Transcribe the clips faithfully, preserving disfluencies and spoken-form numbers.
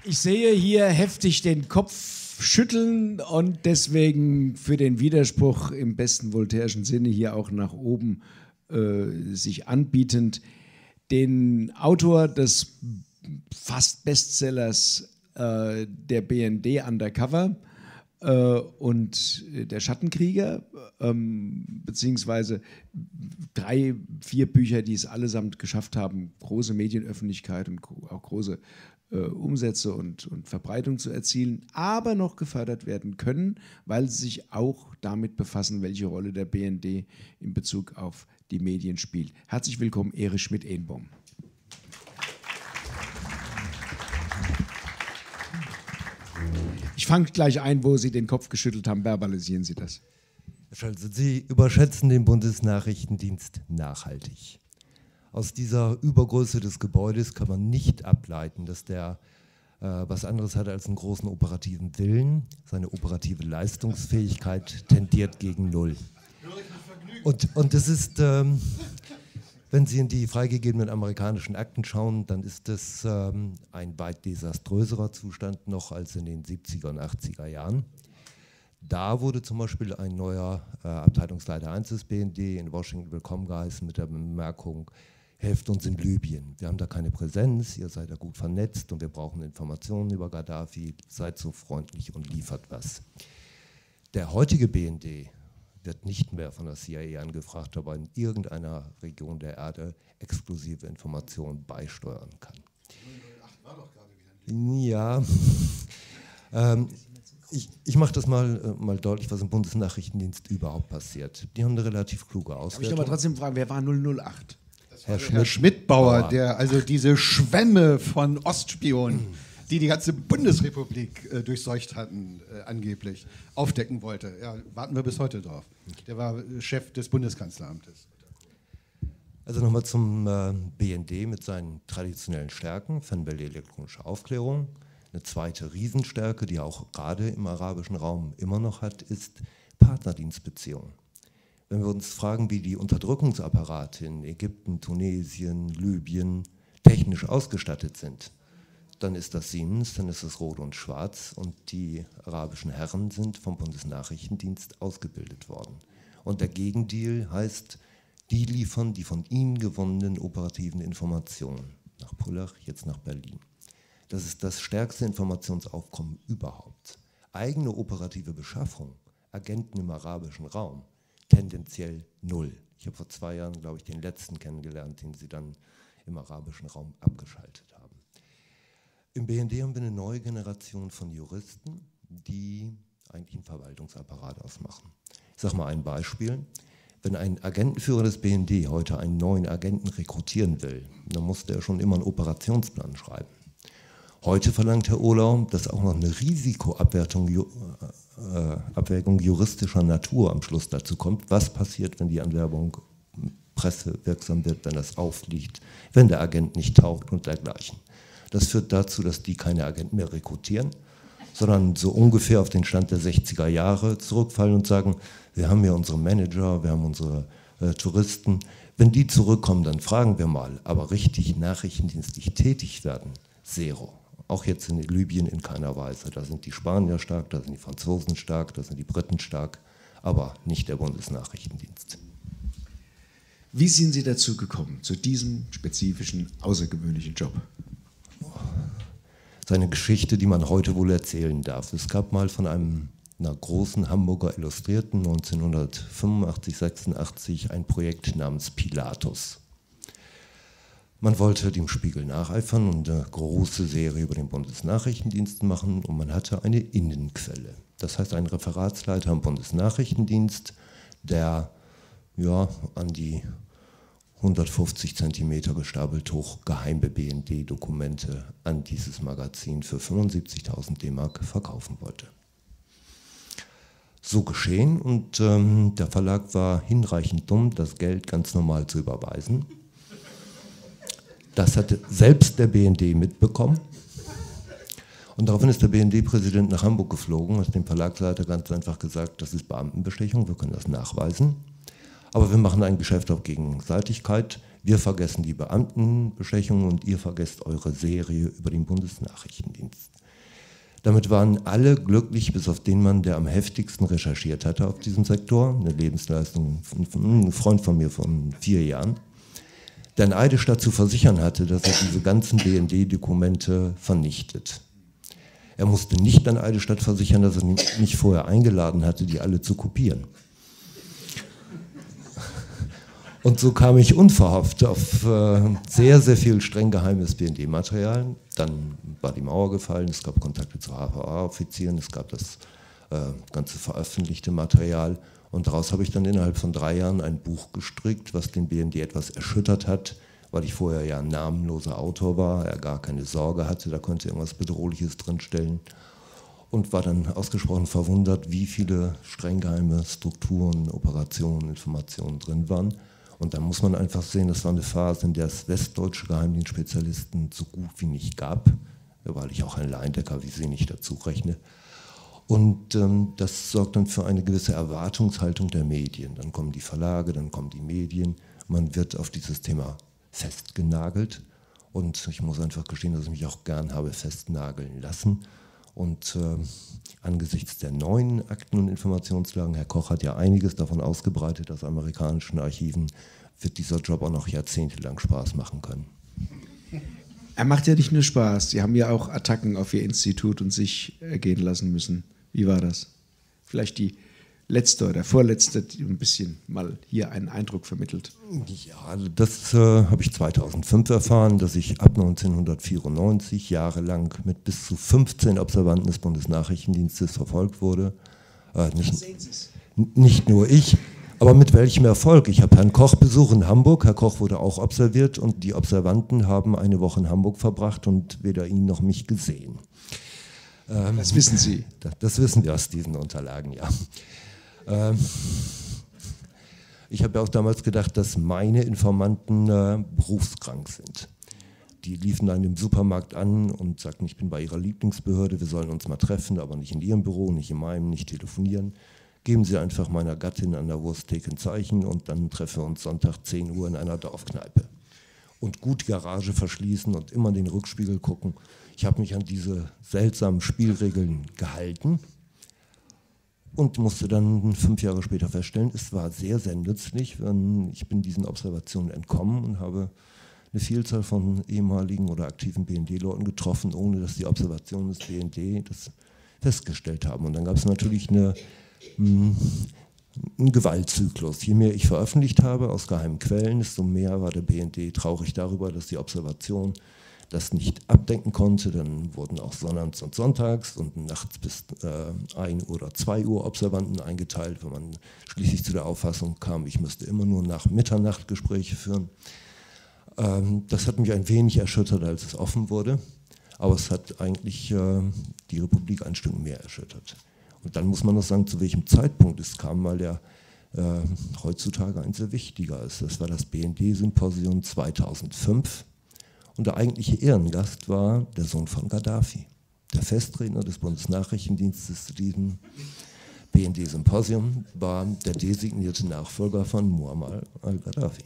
Ich sehe hier heftig den Kopf schütteln und deswegen für den Widerspruch im besten voltairischen Sinne hier auch nach oben äh, sich anbietend den Autor des fast Bestsellers äh, der B N D Undercover äh, und der Schattenkrieger, ähm, beziehungsweise drei, vier Bücher, die es allesamt geschafft haben, große Medienöffentlichkeit und auch große äh, Umsätze und, und Verbreitung zu erzielen, aber noch gefördert werden können, weil sie sich auch damit befassen, welche Rolle der B N D in Bezug auf die Medien spielt. Herzlich willkommen, Erich Schmidt-Ehnbaum. Ich fange gleich ein, wo Sie den Kopf geschüttelt haben. Verbalisieren Sie das. Herr Scholze, Sie überschätzen den Bundesnachrichtendienst nachhaltig. Aus dieser Übergröße des Gebäudes kann man nicht ableiten, dass der äh, was anderes hat als einen großen operativen Willen. Seine operative Leistungsfähigkeit tendiert gegen Null. Und, und das ist, ähm, wenn Sie in die freigegebenen amerikanischen Akten schauen, dann ist das ähm, ein weit desaströserer Zustand noch als in den siebziger und achtziger Jahren. Da wurde zum Beispiel ein neuer äh, Abteilungsleiter eins des B N D in Washington willkommen geheißen mit der Bemerkung, helft uns in Libyen. Wir haben da keine Präsenz, ihr seid da gut vernetzt und wir brauchen Informationen über Gaddafi, seid so freundlich und liefert was. Der heutige B N D wird nicht mehr von der C I A angefragt, ob er in irgendeiner Region der Erde exklusive Informationen beisteuern kann. Ja, ähm, ich, ich mache das mal, äh, mal deutlich, was im Bundesnachrichtendienst überhaupt passiert. Die haben eine relativ kluge Auswertung. Darf ich aber trotzdem fragen, wer war null null acht? Herr, Schmidt, Herr Schmidtbauer, der also diese Schwämme von Ostspionen, die die ganze Bundesrepublik äh, durchseucht hatten, äh, angeblich, aufdecken wollte. Ja, warten wir bis heute drauf. Der war Chef des Bundeskanzleramtes. Also nochmal zum äh, B N D mit seinen traditionellen Stärken, Fernwelle elektronische Aufklärung. Eine zweite Riesenstärke, die er auch gerade im arabischen Raum immer noch hat, ist Partnerdienstbeziehungen. Wenn wir uns fragen, wie die Unterdrückungsapparate in Ägypten, Tunesien, Libyen technisch ausgestattet sind, dann ist das Siemens, dann ist das Rot und Schwarz und die arabischen Herren sind vom Bundesnachrichtendienst ausgebildet worden. Und der Gegendeal heißt, die liefern die von ihnen gewonnenen operativen Informationen nach Pullach, jetzt nach Berlin. Das ist das stärkste Informationsaufkommen überhaupt. Eigene operative Beschaffung, Agenten im arabischen Raum, tendenziell null. Ich habe vor zwei Jahren, glaube ich, den letzten kennengelernt, den sie dann im arabischen Raum abgeschaltet haben. Im B N D haben wir eine neue Generation von Juristen, die eigentlich einen Verwaltungsapparat ausmachen. Ich sage mal ein Beispiel. Wenn ein Agentenführer des B N D heute einen neuen Agenten rekrutieren will, dann muss der schon immer einen Operationsplan schreiben. Heute verlangt Herr Ohlau, dass auch noch eine Risikoabwägung äh, Abwägung juristischer Natur am Schluss dazu kommt. Was passiert, wenn die Anwerbung pressewirksam wird, wenn das auffliegt, wenn der Agent nicht taugt und dergleichen. Das führt dazu, dass die keine Agenten mehr rekrutieren, sondern so ungefähr auf den Stand der sechziger Jahre zurückfallen und sagen, wir haben ja unsere Manager, wir haben unsere äh, Touristen. Wenn die zurückkommen, dann fragen wir mal, aber richtig nachrichtendienstlich tätig werden, zero. Auch jetzt in Libyen in keiner Weise. Da sind die Spanier stark, da sind die Franzosen stark, da sind die Briten stark, aber nicht der Bundesnachrichtendienst. Wie sind Sie dazu gekommen, zu diesem spezifischen, außergewöhnlichen Job? Seine Geschichte, die man heute wohl erzählen darf. Es gab mal von einem, einer großen Hamburger Illustrierten neunzehnhundertfünfundachtzig, sechsundachtzig ein Projekt namens Pilatus. Man wollte dem Spiegel nacheifern und eine große Serie über den Bundesnachrichtendienst machen und man hatte eine Innenquelle. Das heißt, ein Referatsleiter im Bundesnachrichtendienst, der ja, an die hundertfünfzig Zentimeter gestapelt hoch geheime B N D-Dokumente an dieses Magazin für fünfundsiebzigtausend D-Mark verkaufen wollte. So geschehen und ähm, der Verlag war hinreichend dumm, das Geld ganz normal zu überweisen. Das hatte selbst der B N D mitbekommen. Und daraufhin ist der B N D-Präsident nach Hamburg geflogen, hat dem Verlagsleiter ganz einfach gesagt, das ist Beamtenbestechung, wir können das nachweisen. Aber wir machen ein Geschäft auf Gegenseitigkeit. Wir vergessen die Beamtenbestechung und ihr vergesst eure Serie über den Bundesnachrichtendienst. Damit waren alle glücklich, bis auf den Mann, der am heftigsten recherchiert hatte auf diesem Sektor, eine Lebensleistung, ein Freund von mir von vier Jahren, der in Eidelstadt zu versichern hatte, dass er diese ganzen B N D-Dokumente vernichtet. Er musste nicht an Eidelstadt versichern, dass er mich vorher eingeladen hatte, die alle zu kopieren. Und so kam ich unverhofft auf äh, sehr, sehr viel streng geheimes B N D-Material. Dann war die Mauer gefallen, es gab Kontakte zu H V A-Offizieren, es gab das äh, ganze veröffentlichte Material. Und daraus habe ich dann innerhalb von drei Jahren ein Buch gestrickt, was den B N D etwas erschüttert hat, weil ich vorher ja ein namenloser Autor war, er gar keine Sorge hatte, da konnte irgendwas Bedrohliches drinstellen. Und war dann ausgesprochen verwundert, wie viele streng geheime Strukturen, Operationen, Informationen drin waren. Und dann muss man einfach sehen, das war eine Phase, in der es westdeutsche Geheimdienstspezialisten so gut wie nicht gab, weil ich auch ein Laiendecker wie Sie nicht dazu rechne. Und ähm, das sorgt dann für eine gewisse Erwartungshaltung der Medien. Dann kommen die Verlage, dann kommen die Medien. Man wird auf dieses Thema festgenagelt. Und ich muss einfach gestehen, dass ich mich auch gern habe festnageln lassen. Und äh, angesichts der neuen Akten- und Informationslagen, Herr Koch hat ja einiges davon ausgebreitet aus amerikanischen Archiven, wird dieser Job auch noch jahrzehntelang Spaß machen können. Er macht ja nicht nur Spaß, Sie haben ja auch Attacken auf Ihr Institut und sich ergehen lassen müssen. Wie war das? Vielleicht die letzte oder vorletzte, die ein bisschen mal hier einen Eindruck vermittelt. Ja, das äh, habe ich zweitausendfünf erfahren, dass ich ab neunzehnhundertvierundneunzig jahrelang mit bis zu fünfzehn Observanten des Bundesnachrichtendienstes verfolgt wurde. Äh, nicht, nicht nur ich, aber mit welchem Erfolg? Ich habe Herrn Koch besucht in Hamburg, Herr Koch wurde auch observiert und die Observanten haben eine Woche in Hamburg verbracht und weder ihn noch mich gesehen. Ähm, das wissen Sie? Das, das wissen wir aus diesen Unterlagen, ja. Ähm, ich habe ja auch damals gedacht, dass meine Informanten äh, berufskrank sind. Die liefen dann im Supermarkt an und sagten, ich bin bei Ihrer Lieblingsbehörde, wir sollen uns mal treffen, aber nicht in Ihrem Büro, nicht in meinem, nicht telefonieren. Geben Sie einfach meiner Gattin an der Wursttheke ein Zeichen und dann treffen wir uns Sonntag zehn Uhr in einer Dorfkneipe. Und gut die Garage verschließen und immer in den Rückspiegel gucken. Ich habe mich an diese seltsamen Spielregeln gehalten. Und musste dann fünf Jahre später feststellen, es war sehr, sehr nützlich. Ich bin diesen Observationen entkommen und habe eine Vielzahl von ehemaligen oder aktiven B N D-Leuten getroffen, ohne dass die Observationen des B N D das festgestellt haben. Und dann gab es natürlich eine, mh, einen Gewaltzyklus. Je mehr ich veröffentlicht habe aus geheimen Quellen, desto mehr war der B N D traurig darüber, dass die Observation das nicht abdenken konnte. Dann wurden auch sonnabends und sonntags und nachts bis äh, ein oder zwei Uhr Observanten eingeteilt, wenn man schließlich zu der Auffassung kam, ich müsste immer nur nach Mitternacht Gespräche führen. Ähm, das hat mich ein wenig erschüttert, als es offen wurde, aber es hat eigentlich äh, die Republik ein Stück mehr erschüttert. Und dann muss man noch sagen, zu welchem Zeitpunkt es kam, weil der äh, heutzutage ein sehr wichtiger ist. Das war das B N D-Symposium zweitausendfünf. Und der eigentliche Ehrengast war der Sohn von Gaddafi, der Festredner des Bundesnachrichtendienstes zu diesem B N D-Symposium, war der designierte Nachfolger von Muammar al-Gaddafi.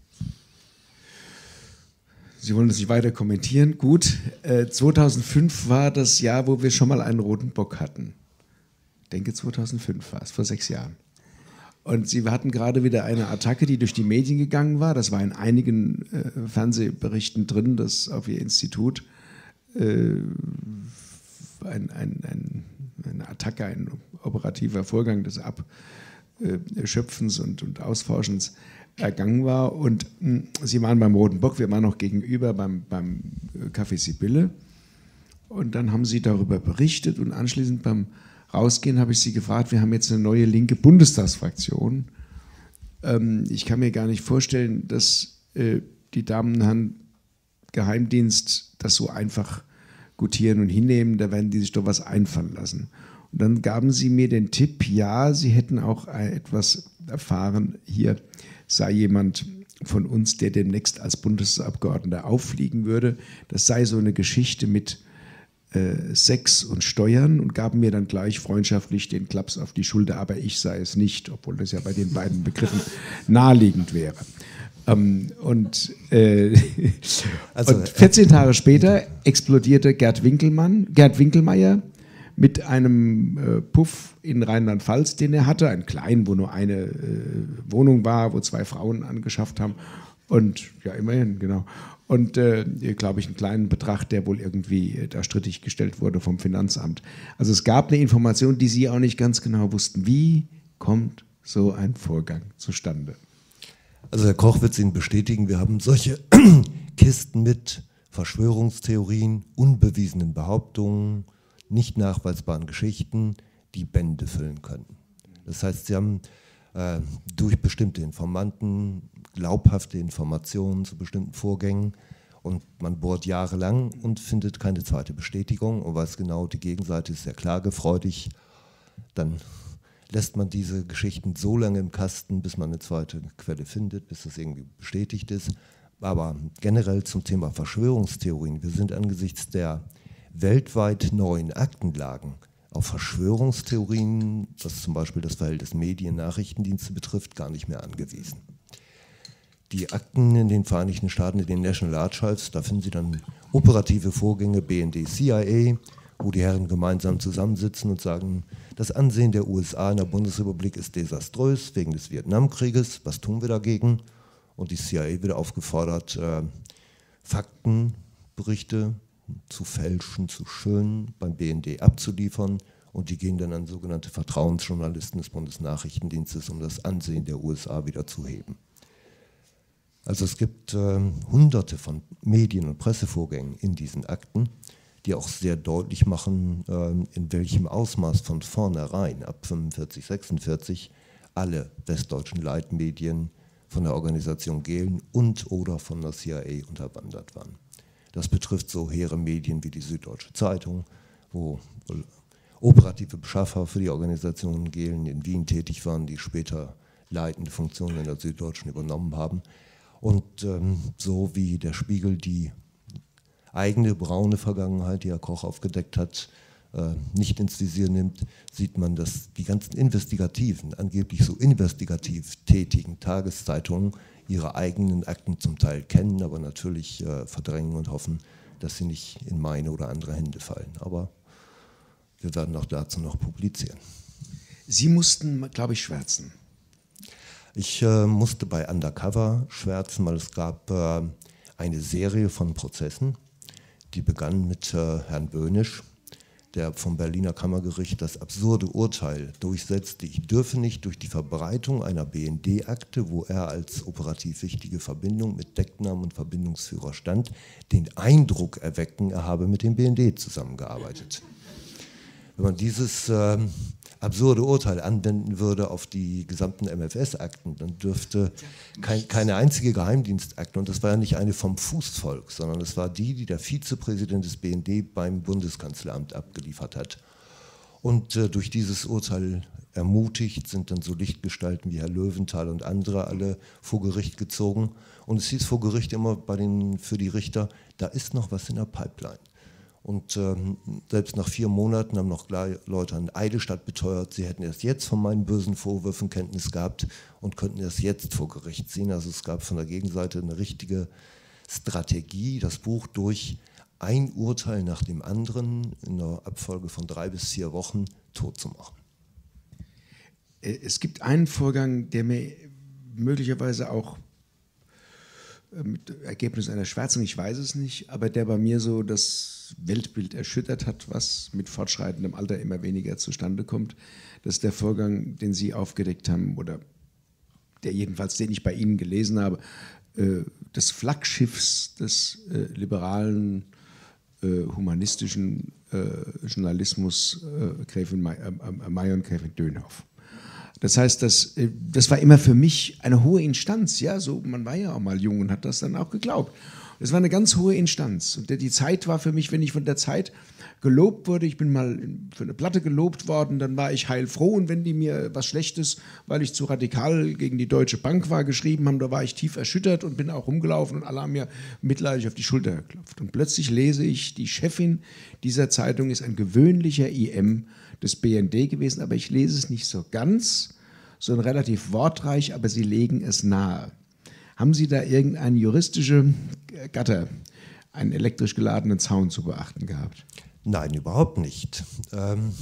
Sie wollen das nicht weiter kommentieren? Gut, äh, zweitausendfünf war das Jahr, wo wir schon mal einen roten Bock hatten. Ich denke, zweitausendfünf war es, vor sechs Jahren. Und Sie hatten gerade wieder eine Attacke, die durch die Medien gegangen war. Das war in einigen äh, Fernsehberichten drin, dass auf Ihr Institut äh, ein, ein, ein, eine Attacke, ein operativer Vorgang des Abschöpfens und, und Ausforschens ergangen war. Und mh, Sie waren beim Roten Bock, wir waren noch gegenüber beim, beim Café Sibylle. Und dann haben Sie darüber berichtet und anschließend beim Rausgehen habe ich Sie gefragt, wir haben jetzt eine neue linke Bundestagsfraktion. Ähm, ich kann mir gar nicht vorstellen, dass äh, die Damen und Herren Geheimdienst das so einfach gutieren und hinnehmen, da werden die sich doch was einfallen lassen. Und dann gaben Sie mir den Tipp, ja, Sie hätten auch etwas erfahren, hier sei jemand von uns, der demnächst als Bundesabgeordneter auffliegen würde. Das sei so eine Geschichte mit Sex und Steuern und gaben mir dann gleich freundschaftlich den Klaps auf die Schulter, aber ich sei es nicht, obwohl das ja bei den beiden Begriffen naheliegend wäre. Ähm, und, äh, also, und vierzehn Tage später explodierte Gerd Winkelmann, Gerd Winkelmeier mit einem äh, Puff in Rheinland-Pfalz, den er hatte, einen kleinen, wo nur eine äh, Wohnung war, wo zwei Frauen angeschafft haben. Und ja, immerhin, genau. Und, äh, glaube ich, einen kleinen Betrag, der wohl irgendwie äh, da strittig gestellt wurde vom Finanzamt. Also es gab eine Information, die Sie auch nicht ganz genau wussten. Wie kommt so ein Vorgang zustande? Also Herr Koch wird es Ihnen bestätigen, wir haben solche Kisten mit Verschwörungstheorien, unbewiesenen Behauptungen, nicht nachweisbaren Geschichten, die Bände füllen können. Das heißt, Sie haben äh, durch bestimmte Informanten glaubhafte Informationen zu bestimmten Vorgängen und man bohrt jahrelang und findet keine zweite Bestätigung und weiß genau, die Gegenseite ist sehr klagefreudig, dann lässt man diese Geschichten so lange im Kasten, bis man eine zweite Quelle findet, bis das irgendwie bestätigt ist. Aber generell zum Thema Verschwörungstheorien, wir sind angesichts der weltweit neuen Aktenlagen auf Verschwörungstheorien, was zum Beispiel das Verhältnis Medien-Nachrichtendienste betrifft, gar nicht mehr angewiesen. Die Akten in den Vereinigten Staaten, in den National Archives, da finden Sie dann operative Vorgänge B N D C I A, wo die Herren gemeinsam zusammensitzen und sagen, das Ansehen der U S A in der Bundesrepublik ist desaströs wegen des Vietnamkrieges, was tun wir dagegen? Und die C I A wird aufgefordert, äh, Faktenberichte zu fälschen, zu schönen, beim B N D abzuliefern und die gehen dann an sogenannte Vertrauensjournalisten des Bundesnachrichtendienstes, um das Ansehen der U S A wieder zu heben. Also es gibt äh, hunderte von Medien- und Pressevorgängen in diesen Akten, die auch sehr deutlich machen, äh, in welchem Ausmaß von vornherein ab fünfundvierzig, sechsundvierzig alle westdeutschen Leitmedien von der Organisation Gehlen und oder von der C I A unterwandert waren. Das betrifft so hehre Medien wie die Süddeutsche Zeitung, wo operative Beschaffer für die Organisation Gehlen in Wien tätig waren, die später leitende Funktionen in der Süddeutschen übernommen haben. Und ähm, so wie der Spiegel die eigene braune Vergangenheit, die Herr Koch aufgedeckt hat, äh, nicht ins Visier nimmt, sieht man, dass die ganzen investigativen, angeblich so investigativ tätigen Tageszeitungen ihre eigenen Akten zum Teil kennen, aber natürlich äh, verdrängen und hoffen, dass sie nicht in meine oder andere Hände fallen. Aber wir werden auch dazu noch publizieren. Sie mussten, glaube ich, schwärzen. Ich äh, musste bei Undercover schwärzen, weil es gab äh, eine Serie von Prozessen, die begann mit äh, Herrn Böhnisch, der vom Berliner Kammergericht das absurde Urteil durchsetzte, ich dürfe nicht durch die Verbreitung einer B N D-Akte, wo er als operativ wichtige Verbindung mit Decknamen und Verbindungsführer stand, den Eindruck erwecken, er habe mit dem B N D zusammengearbeitet. Wenn man dieses äh, absurde Urteil anwenden würde auf die gesamten M F S-Akten, dann dürfte kein, keine einzige Geheimdienstakte, und das war ja nicht eine vom Fußvolk, sondern es war die, die der Vizepräsident des B N D beim Bundeskanzleramt abgeliefert hat. Und äh, durch dieses Urteil ermutigt sind dann so Lichtgestalten wie Herr Löwenthal und andere alle vor Gericht gezogen. Und es hieß vor Gericht immer bei den, für die Richter, da ist noch was in der Pipeline. Und ähm, selbst nach vier Monaten haben noch Leute an Eidelstadt beteuert, sie hätten erst jetzt von meinen bösen Vorwürfen Kenntnis gehabt und könnten erst jetzt vor Gericht ziehen. Also es gab von der Gegenseite eine richtige Strategie, das Buch durch ein Urteil nach dem anderen in einer Abfolge von drei bis vier Wochen tot zu machen. Es gibt einen Vorgang, der mir möglicherweise auch mit Ergebnis einer Schwärzung, ich weiß es nicht, aber der bei mir so das Weltbild erschüttert hat, was mit fortschreitendem Alter immer weniger zustande kommt. Das ist der Vorgang, den Sie aufgedeckt haben, oder der jedenfalls, den ich bei Ihnen gelesen habe, äh, des Flaggschiffs des äh, liberalen, äh, humanistischen äh, Journalismus äh, Gräfin May, äh, May und Gräfin Dönhoff. Das heißt, das, das war immer für mich eine hohe Instanz. Ja, so, man war ja auch mal jung und hat das dann auch geglaubt. Das war eine ganz hohe Instanz. Und die Zeit war für mich, wenn ich von der Zeit gelobt wurde, ich bin mal für eine Platte gelobt worden, dann war ich heilfroh. Und wenn die mir was Schlechtes, weil ich zu radikal gegen die Deutsche Bank war, geschrieben haben, da war ich tief erschüttert und bin auch rumgelaufen und alle haben mir mitleidig auf die Schulter geklopft. Und plötzlich lese ich, die Chefin dieser Zeitung ist ein gewöhnlicher I M des B N D gewesen, aber ich lese es nicht so ganz, sondern relativ wortreich, aber sie legen es nahe. Haben Sie da irgendeine juristische Gatter, einen elektrisch geladenen Zaun zu beachten gehabt? Nein, überhaupt nicht. Ähm,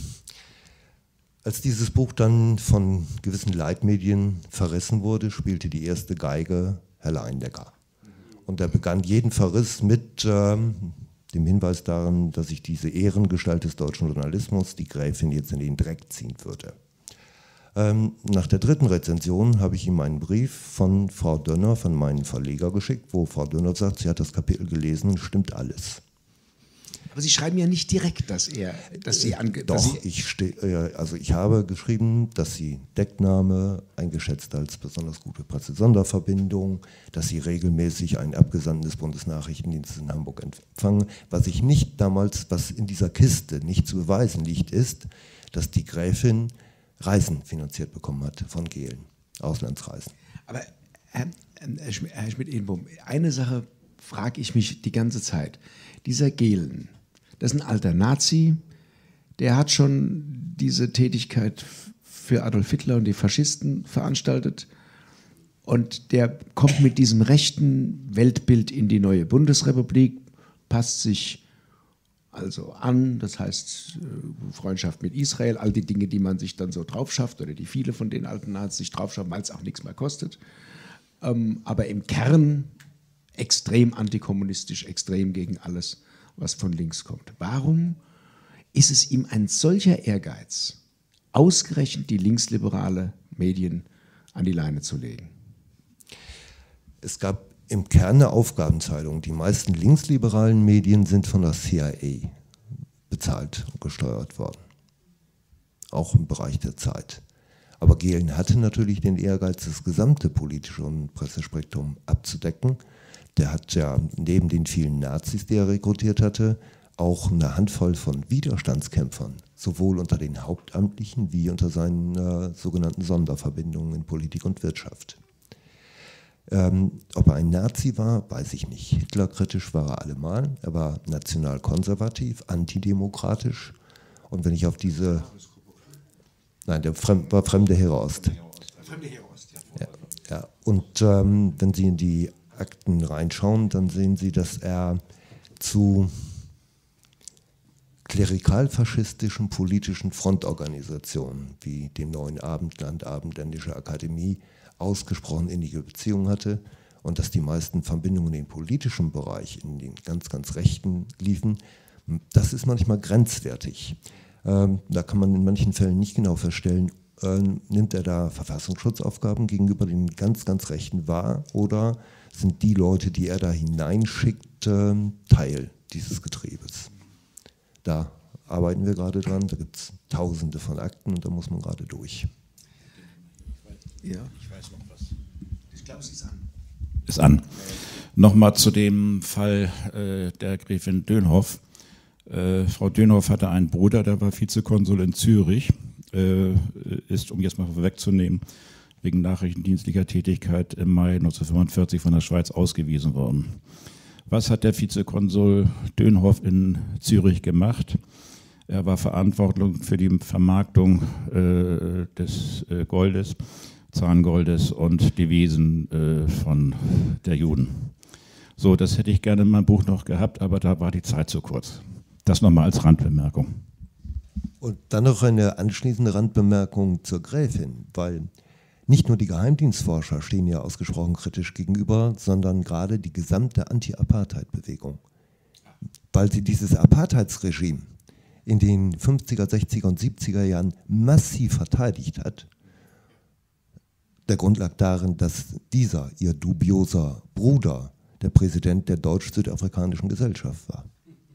als dieses Buch dann von gewissen Leitmedien verrissen wurde, spielte die erste Geige Herr Leindecker. Und er begann jeden Verriss mit ähm, dem Hinweis daran, dass ich diese Ehrengestalt des deutschen Journalismus, die Gräfin, jetzt in den Dreck ziehen würde. Ähm, nach der dritten Rezension habe ich ihm einen Brief von Frau Dönner, von meinem Verleger, geschickt, wo Frau Dönner sagt, sie hat das Kapitel gelesen und stimmt alles. Aber Sie schreiben ja nicht direkt, dass er, dass Sie ange... Doch, dass Sie ich, ste äh, also ich habe geschrieben, dass sie Deckname eingeschätzt als besonders gute Presse-Sonderverbindung, dass sie regelmäßig einen Abgesandten des Bundesnachrichtendienstes in Hamburg empfangen. Was ich nicht damals, was in dieser Kiste nicht zu beweisen liegt, ist, dass die Gräfin Reisen finanziert bekommen hat von Gehlen, Auslandsreisen. Aber Herr, Herr Schmidt-Edenbohm, eine Sache frage ich mich die ganze Zeit. Dieser Gehlen, das ist ein alter Nazi, der hat schon diese Tätigkeit für Adolf Hitler und die Faschisten veranstaltet und der kommt mit diesem rechten Weltbild in die neue Bundesrepublik, passt sich also an, das heißt Freundschaft mit Israel, all die Dinge, die man sich dann so drauf schafft oder die viele von den alten Nazis sich drauf schaffen, weil es auch nichts mehr kostet. Ähm, aber im Kern extrem antikommunistisch, extrem gegen alles, was von links kommt. Warum ist es ihm ein solcher Ehrgeiz, ausgerechnet die linksliberale Medien an die Leine zu legen? Es gab im Kern eine Aufgabenteilung. Die meisten linksliberalen Medien sind von der C I A bezahlt und gesteuert worden. Auch im Bereich der Zeit. Aber Gehlen hatte natürlich den Ehrgeiz, das gesamte politische und Pressespektrum abzudecken. Der hat ja neben den vielen Nazis, die er rekrutiert hatte, auch eine Handvoll von Widerstandskämpfern, sowohl unter den Hauptamtlichen wie unter seinen äh, sogenannten Sonderverbindungen in Politik und Wirtschaft. Ähm, ob er ein Nazi war, weiß ich nicht. Hitlerkritisch war er allemal. Er war nationalkonservativ, antidemokratisch. Und wenn ich auf diese... Nein, der Fremd, war fremde Herost. Fremde Herost, ja. Ja. Und ähm, wenn Sie in die Akten reinschauen, dann sehen Sie, dass er zu klerikal-faschistischen politischen Frontorganisationen wie dem Neuen Abendland, Abendländische Akademie ausgesprochen innige Beziehungen hatte und dass die meisten Verbindungen in den politischen Bereich, in den ganz, ganz Rechten liefen. Das ist manchmal grenzwertig. Ähm, da kann man in manchen Fällen nicht genau feststellen, äh, nimmt er da Verfassungsschutzaufgaben gegenüber den ganz, ganz Rechten wahr oder sind die Leute, die er da hineinschickt, äh, Teil dieses Getriebes. Da arbeiten wir gerade dran, da gibt es tausende von Akten und da muss man gerade durch. Ja, ich weiß noch was. Ich glaube, es ist an. Ist an. Nochmal zu dem Fall äh, der Gräfin Dönhoff. Äh, Frau Dönhoff hatte einen Bruder, der war Vizekonsul in Zürich, äh, ist, um jetzt mal vorwegzunehmen, wegen nachrichtendienstlicher Tätigkeit im Mai neunzehnhundertfünfundvierzig von der Schweiz ausgewiesen worden. Was hat der Vizekonsul Dönhoff in Zürich gemacht? Er war verantwortlich für die Vermarktung äh, des äh, Goldes, Zahngoldes und Devisen äh, von der Juden. So, das hätte ich gerne in meinem Buch noch gehabt, aber da war die Zeit zu kurz. Das nochmal als Randbemerkung. Und dann noch eine anschließende Randbemerkung zur Gräfin, weil nicht nur die Geheimdienstforscher stehen ja ausgesprochen kritisch gegenüber, sondern gerade die gesamte Anti-Apartheid-Bewegung. Weil sie dieses Apartheidsregime in den fünfziger, sechziger und siebziger Jahren massiv verteidigt hat. Der Grund lag darin, dass dieser, ihr dubioser Bruder, der Präsident der deutsch-südafrikanischen Gesellschaft war.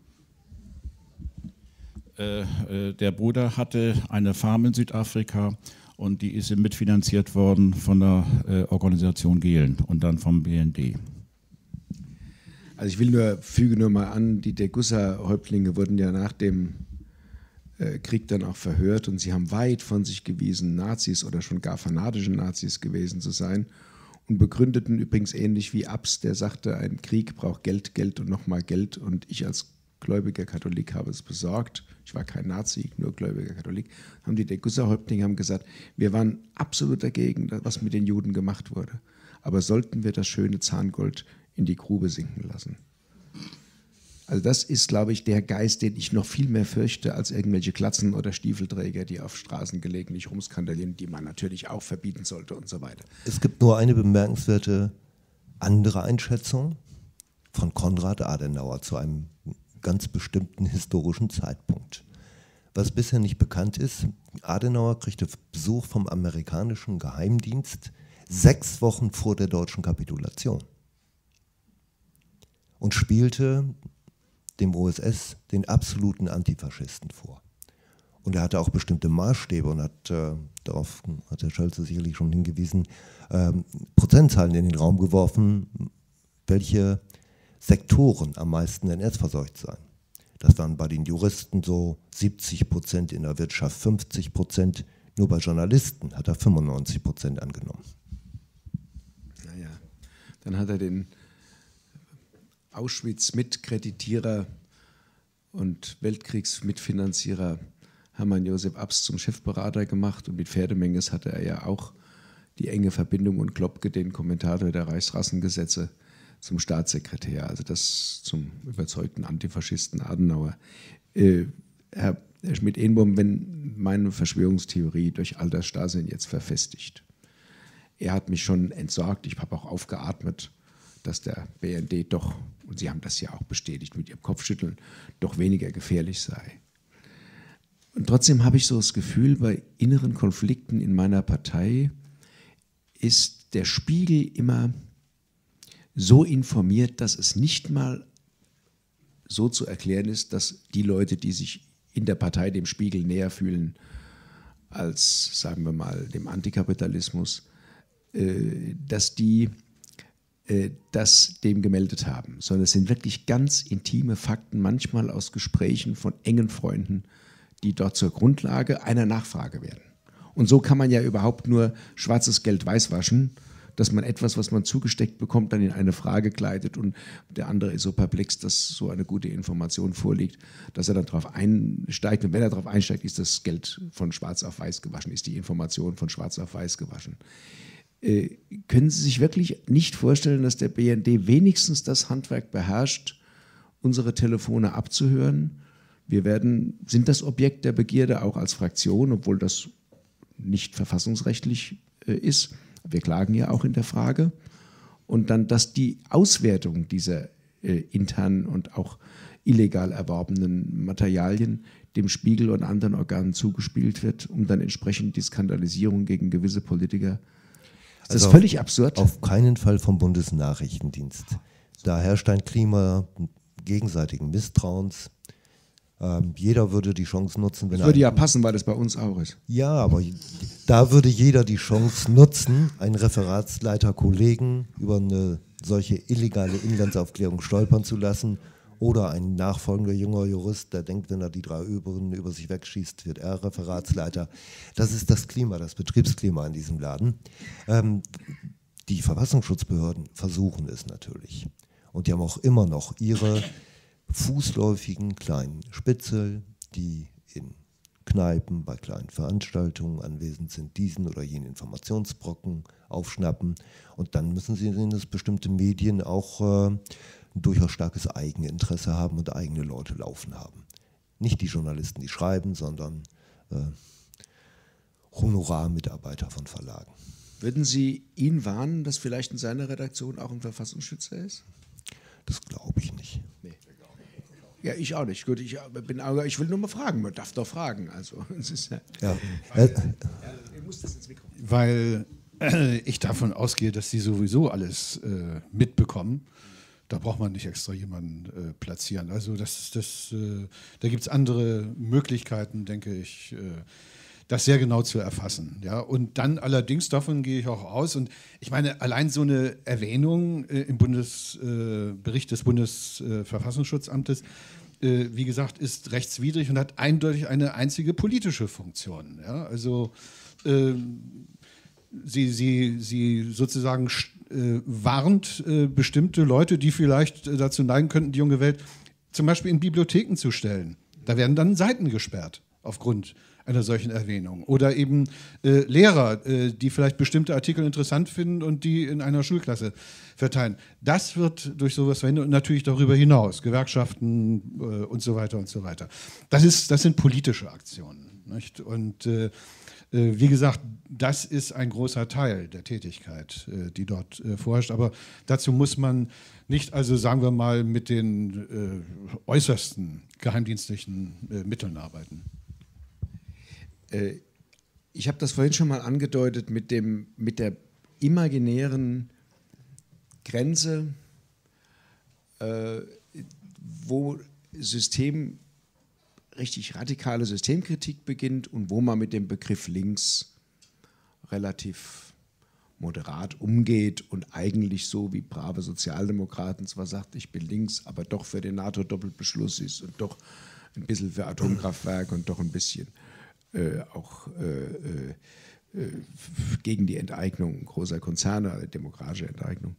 Äh, äh, der Bruder hatte eine Farm in Südafrika und die ist mitfinanziert worden von der äh, Organisation Gehlen und dann vom B N D. Also ich will nur, füge nur mal an, die Degussa-Häuptlinge wurden ja nach dem äh, Krieg dann auch verhört und sie haben weit von sich gewiesen, Nazis oder schon gar fanatische Nazis gewesen zu sein und begründeten übrigens ähnlich wie Abs, der sagte, ein Krieg braucht Geld, Geld und nochmal Geld und ich als gläubiger Katholik habe es besorgt. Ich war kein Nazi, nur gläubiger Katholik. Haben die Degussa-Häuptlinge haben gesagt, wir waren absolut dagegen, was mit den Juden gemacht wurde. aber sollten wir das schöne Zahngold in die Grube sinken lassen. Also das ist, glaube ich, der Geist, den ich noch viel mehr fürchte als irgendwelche Glatzen oder Stiefelträger, die auf Straßen gelegentlich rumskandalieren, die man natürlich auch verbieten sollte und so weiter. Es gibt nur eine bemerkenswerte andere Einschätzung von Konrad Adenauer zu einem ganz bestimmten historischen Zeitpunkt. Was bisher nicht bekannt ist, Adenauer kriegte Besuch vom amerikanischen Geheimdienst sechs Wochen vor der deutschen Kapitulation und spielte dem O S S den absoluten Antifaschisten vor. Und er hatte auch bestimmte Maßstäbe und hat, äh, darauf hat Herr Scholze sicherlich schon hingewiesen, äh, Prozentzahlen in den Raum geworfen, welche Sektoren am meisten N S-verseucht seien. Das waren bei den Juristen so siebzig Prozent, in der Wirtschaft fünfzig Prozent, nur bei Journalisten hat er fünfundneunzig Prozent angenommen. Naja, dann hat er den Auschwitz-Mitkreditierer und Weltkriegsmitfinanzierer Hermann Josef Abs zum Chefberater gemacht und mit Pferdemenges hatte er ja auch die enge Verbindung und Klopke, den Kommentator der Reichsrassengesetze, zum Staatssekretär, also das zum überzeugten Antifaschisten Adenauer. Äh, Herr, Herr Schmidt-Ehnbaum, wenn meine Verschwörungstheorie durch Altersstasien jetzt verfestigt, er hat mich schon entsorgt, ich habe auch aufgeatmet, dass der B N D doch, und Sie haben das ja auch bestätigt mit Ihrem Kopfschütteln, doch weniger gefährlich sei. Und trotzdem habe ich so das Gefühl, bei inneren Konflikten in meiner Partei ist der Spiegel immer so informiert, dass es nicht mal so zu erklären ist, dass die Leute, die sich in der Partei dem Spiegel näher fühlen als, sagen wir mal, dem Antikapitalismus, äh, dass die äh, das dem gemeldet haben, sondern es sind wirklich ganz intime Fakten, manchmal aus Gesprächen von engen Freunden, die dort zur Grundlage einer Nachfrage werden. Und so kann man ja überhaupt nur schwarzes Geld weiß waschen, dass man etwas, was man zugesteckt bekommt, dann in eine Frage gleitet und der andere ist so perplex, dass so eine gute Information vorliegt, dass er dann darauf einsteigt. Und wenn er darauf einsteigt, ist das Geld von schwarz auf weiß gewaschen, ist die Information von schwarz auf weiß gewaschen. Äh, können Sie sich wirklich nicht vorstellen, dass der B N D wenigstens das Handwerk beherrscht, unsere Telefone abzuhören? Wir werden, sind das Objekt der Begierde auch als Fraktion, obwohl das nicht verfassungsrechtlich äh, ist. Wir klagen ja auch in der Frage. Und dann, dass die Auswertung dieser äh, internen und auch illegal erworbenen Materialien dem Spiegel und anderen Organen zugespielt wird, um dann entsprechend die Skandalisierung gegen gewisse Politiker. Ist das also völlig absurd? Auf keinen Fall vom Bundesnachrichtendienst. Da herrscht ein Klima gegenseitigen Misstrauens. Ähm, jeder würde die Chance nutzen, wenn das er... würde ja passen, weil das bei uns auch ist. Ja, aber da würde jeder die Chance nutzen, einen Referatsleiter-Kollegen über eine solche illegale Inlandsaufklärung stolpern zu lassen oder ein nachfolgender junger Jurist, der denkt, wenn er die drei übrigen über sich wegschießt, wird er Referatsleiter. Das ist das Klima, das Betriebsklima in diesem Laden. Ähm, die Verfassungsschutzbehörden versuchen es natürlich. Und die haben auch immer noch ihre fußläufigen kleinen Spitzel, die in Kneipen, bei kleinen Veranstaltungen anwesend sind, diesen oder jenen Informationsbrocken aufschnappen. Und dann müssen sie sehen, dass bestimmte Medien auch äh, ein durchaus starkes Eigeninteresse haben und eigene Leute laufen haben. Nicht die Journalisten, die schreiben, sondern äh, Honorarmitarbeiter von Verlagen. Würden Sie ihn warnen, dass vielleicht in seiner Redaktion auch ein Verfassungsschützer ist? Das glaube ich nicht. Nee. Ja, ich auch nicht. Gut, ich, bin, ich will nur mal fragen, man darf doch fragen. Also, es ist ja, ja. Weil, äh, muss das ins Mikro. Weil äh, ich davon ausgehe, dass sie sowieso alles äh, mitbekommen. Da braucht man nicht extra jemanden äh, platzieren. Also das, das, äh, da gibt es andere Möglichkeiten, denke ich, äh, das sehr genau zu erfassen. Ja? Und dann allerdings, davon gehe ich auch aus, und ich meine, allein so eine Erwähnung äh, im Bundes, äh, Bericht des Bundesverfassungsschutzamtes, äh, wie gesagt, ist rechtswidrig und hat eindeutig eine einzige politische Funktion. Ja? Also äh, sie, sie, sie sozusagen äh, warnt äh, bestimmte Leute, die vielleicht äh, dazu neigen könnten, die junge Welt zum Beispiel in Bibliotheken zu stellen. Da werden dann Seiten gesperrt aufgrund einer solchen Erwähnung. Oder eben äh, Lehrer, äh, die vielleicht bestimmte Artikel interessant finden und die in einer Schulklasse verteilen. Das wird durch sowas verhindert und natürlich darüber hinaus, Gewerkschaften äh, und so weiter und so weiter. Das, ist, das sind politische Aktionen. Nicht? Und äh, äh, wie gesagt, das ist ein großer Teil der Tätigkeit, äh, die dort äh, vorherrscht. Aber dazu muss man nicht, also sagen wir mal, mit den äh, äußersten geheimdienstlichen äh, Mitteln arbeiten. Ich habe das vorhin schon mal angedeutet mit, dem, mit der imaginären Grenze, äh, wo System, richtig radikale Systemkritik beginnt und wo man mit dem Begriff links relativ moderat umgeht und eigentlich so wie brave Sozialdemokraten zwar sagt, ich bin links, aber doch für den NATO-Doppelbeschluss ist und doch ein bisschen für Atomkraftwerk und doch ein bisschen Äh, auch äh, äh, gegen die Enteignung großer Konzerne, demokratische Enteignung.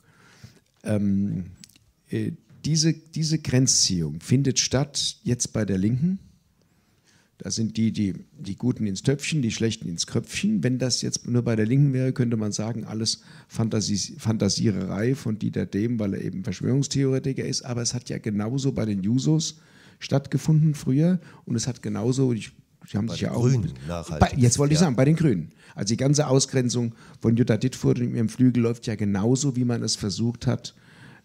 Ähm, äh, diese, diese Grenzziehung findet statt jetzt bei der Linken. Da sind die, die, die Guten ins Töpfchen, die Schlechten ins Kröpfchen. Wenn das jetzt nur bei der Linken wäre, könnte man sagen, alles Fantasie, Fantasiererei von Dieter Dehm, weil er eben Verschwörungstheoretiker ist. Aber es hat ja genauso bei den Jusos stattgefunden früher und es hat genauso, ich Sie haben bei sich den ja auch, Grünen bei, jetzt wollte ich ja. sagen, bei den Grünen. Also die ganze Ausgrenzung von Jutta Dittfurt in ihrem Flügel läuft ja genauso, wie man es versucht hat,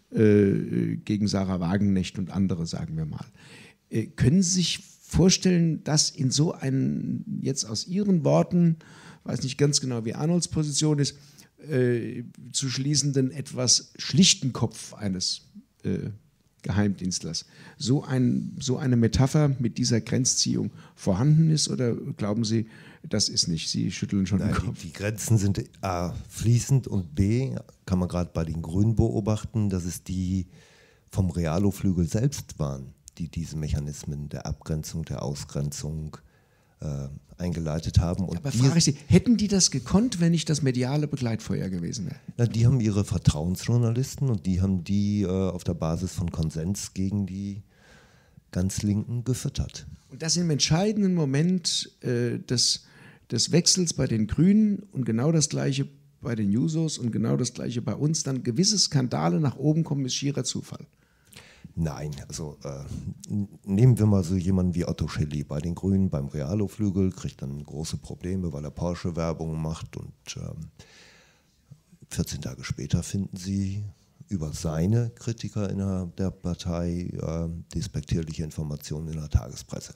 äh, gegen Sarah Wagenknecht und andere, sagen wir mal. Äh, können Sie sich vorstellen, dass in so einen, jetzt aus Ihren Worten, weiß nicht ganz genau, wie Arnolds Position ist, äh, zu schließenden, etwas schlichten Kopf eines äh, Geheimdienstlers, so, ein, so eine Metapher mit dieser Grenzziehung vorhanden ist oder glauben Sie, das ist nicht? Sie schütteln schon Nein, den Kopf. Die, die Grenzen sind A, fließend und B, kann man gerade bei den Grünen beobachten, dass es die vom Realo-Flügel selbst waren, die diese Mechanismen der Abgrenzung, der Ausgrenzung äh, eingeleitet haben. Und Aber die, frage ich Sie, hätten die das gekonnt, wenn nicht das mediale Begleitfeuer gewesen wäre? na, die haben ihre Vertrauensjournalisten und die haben die äh, auf der Basis von Konsens gegen die ganz Linken gefüttert. Und das im entscheidenden Moment äh, des, des Wechsels bei den Grünen und genau das Gleiche bei den Jusos und genau das Gleiche bei uns, dann gewisse Skandale nach oben kommen, ist schierer Zufall. Nein, also äh, nehmen wir mal so jemanden wie Otto Schilly bei den Grünen, beim Realo-Flügel, kriegt dann große Probleme, weil er Porsche-Werbung macht und ähm, vierzehn Tage später finden sie über seine Kritiker innerhalb der Partei äh, despektierliche Informationen in der Tagespresse.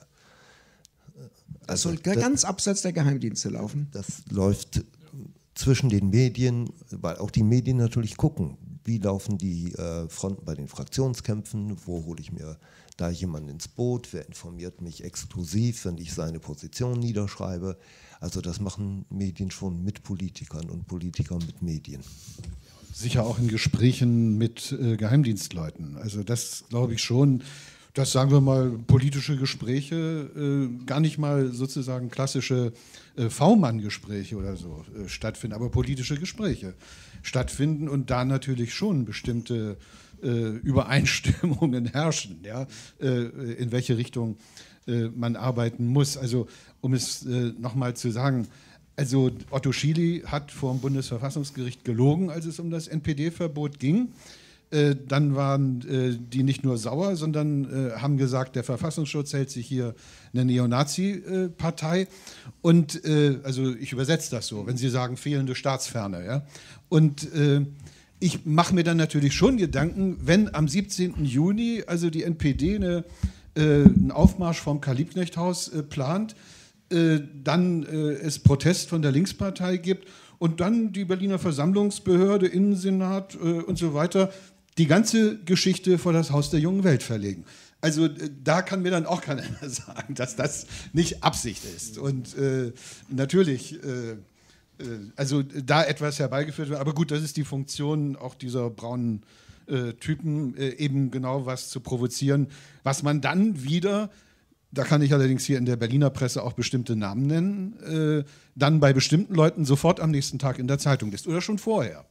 Das Also, soll ganz abseits der Geheimdienste laufen. Das läuft zwischen den Medien, weil auch die Medien natürlich gucken, wie laufen die äh, Fronten bei den Fraktionskämpfen, wo hole ich mir da jemanden ins Boot, wer informiert mich exklusiv, wenn ich seine Position niederschreibe. Also das machen Medien schon mit Politikern und Politiker mit Medien. Sicher auch in Gesprächen mit äh, Geheimdienstleuten. Also das glaube ich schon, dass, sagen wir mal, politische Gespräche äh, gar nicht mal sozusagen klassische äh, V-Mann-Gespräche oder so äh, stattfinden, aber politische Gespräche stattfinden und da natürlich schon bestimmte äh, Übereinstimmungen herrschen, ja, äh, in welche Richtung äh, man arbeiten muss. Also um es äh, nochmal zu sagen, also Otto Schily hat vor dem Bundesverfassungsgericht gelogen, als es um das N P D-Verbot ging. Äh, dann waren äh, die nicht nur sauer, sondern äh, haben gesagt, der Verfassungsschutz hält sich hier eine Neonazi-Partei. Äh, und äh, also ich übersetze das so, wenn Sie sagen fehlende Staatsferne. Ja? Und äh, ich mache mir dann natürlich schon Gedanken, wenn am siebzehnten Juni also die N P D eine, äh, einen Aufmarsch vom Karl-Liebknecht-Haus äh, plant, äh, dann äh, es Protest von der Linkspartei gibt und dann die Berliner Versammlungsbehörde, Innensenat äh, und so weiter die ganze Geschichte vor das Haus der jungen Welt verlegen. Also äh, da kann mir dann auch keiner mehr sagen, dass das nicht Absicht ist. Und äh, natürlich, äh, äh, also da etwas herbeigeführt wird. Aber gut, das ist die Funktion auch dieser braunen äh, Typen, äh, eben genau was zu provozieren, was man dann wieder, da kann ich allerdings hier in der Berliner Presse auch bestimmte Namen nennen, äh, dann bei bestimmten Leuten sofort am nächsten Tag in der Zeitung liest oder schon vorher,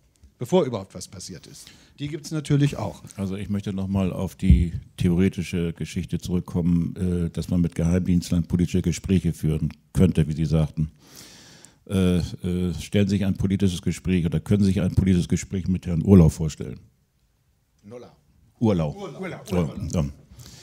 bevor überhaupt was passiert ist. Die gibt es natürlich auch. Also ich möchte nochmal auf die theoretische Geschichte zurückkommen, äh, dass man mit Geheimdienstlern politische Gespräche führen könnte, wie Sie sagten. Äh, äh, stellen Sie sich ein politisches Gespräch oder können Sie sich ein politisches Gespräch mit Herrn Urlau vorstellen? Urlau. Urlau. Urlau. Urlau. So, ja.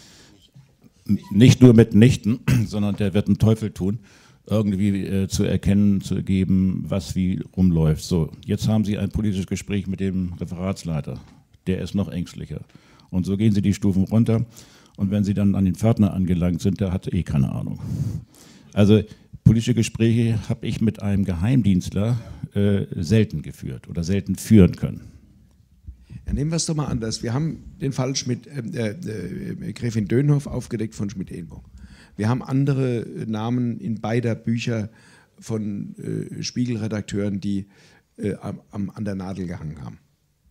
Nicht nur mit Nichten, sondern der wird einen Teufel tun, irgendwie äh, zu erkennen, zu geben, was wie rumläuft. So, jetzt haben Sie ein politisches Gespräch mit dem Referatsleiter. Der ist noch ängstlicher. Und so gehen Sie die Stufen runter. Und wenn Sie dann an den Pförtner angelangt sind, der hat eh keine Ahnung. Also politische Gespräche habe ich mit einem Geheimdienstler äh, selten geführt oder selten führen können. Ja, nehmen wir es doch mal anders. Wir haben den Fall Schmidt, äh, äh, Gräfin Dönhoff aufgedeckt von Schmidt-Ehnbauer. Wir haben andere Namen in beider Bücher von äh, Spiegelredakteuren, die äh, am, an der Nadel gehangen haben.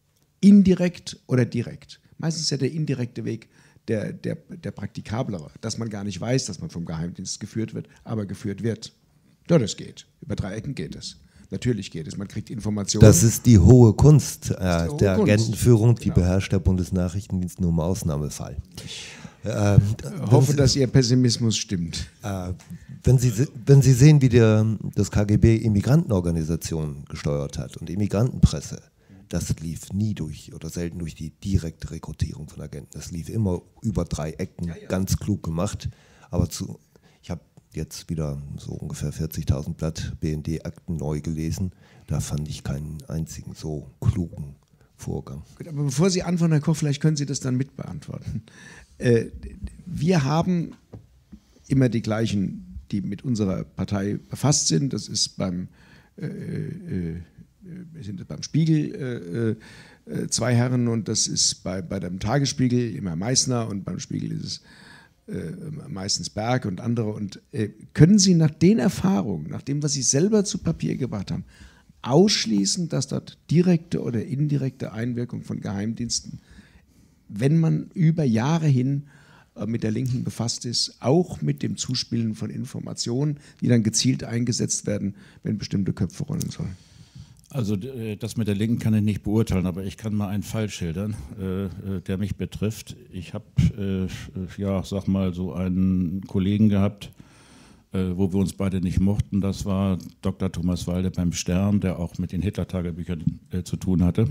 Indirekt oder direkt. Meistens ist ja der indirekte Weg der, der, der praktikablere, dass man gar nicht weiß, dass man vom Geheimdienst geführt wird, aber geführt wird. Ja, das geht. Über drei Ecken geht es. Natürlich geht es. Man kriegt Informationen. Das ist die hohe Kunst äh, hohe der Kunst. Agentenführung, die Genau. beherrscht der Bundesnachrichtendienst nur im Ausnahmefall. Ähm, ich hoffe, dass Ihr Pessimismus stimmt. Äh, wenn, Sie, wenn Sie sehen, wie der, das K G B Immigrantenorganisationen gesteuert hat und Immigrantenpresse, das lief nie durch oder selten durch die direkte Rekrutierung von Agenten. Das lief immer über drei Ecken, ja, ja. ganz klug gemacht. Aber zu, ich habe jetzt wieder so ungefähr vierzigtausend Blatt B N D-Akten neu gelesen. Da fand ich keinen einzigen so klugen Vorgang. Gut, aber bevor Sie antworten, Herr Koch, vielleicht können Sie das dann mitbeantworten. Äh, wir haben immer die gleichen, die mit unserer Partei befasst sind. Das ist beim, äh, äh, wir sind beim Spiegel äh, äh, zwei Herren und das ist bei, bei dem Tagesspiegel immer Meißner und beim Spiegel ist es äh, meistens Berg und andere. Und äh, können Sie nach den Erfahrungen, nach dem, was Sie selber zu Papier gebracht haben, ausschließen, dass dort direkte oder indirekte Einwirkung von Geheimdiensten, wenn man über Jahre hin äh, mit der Linken befasst ist, auch mit dem Zuspielen von Informationen, die dann gezielt eingesetzt werden, wenn bestimmte Köpfe rollen sollen? Also das mit der Linken kann ich nicht beurteilen, aber ich kann mal einen Fall schildern, äh, der mich betrifft. Ich habe, äh, ja, sag mal, so einen Kollegen gehabt, äh, wo wir uns beide nicht mochten. Das war Doktor Thomas Walde beim Stern, der auch mit den Hitler-Tagebüchern äh, zu tun hatte.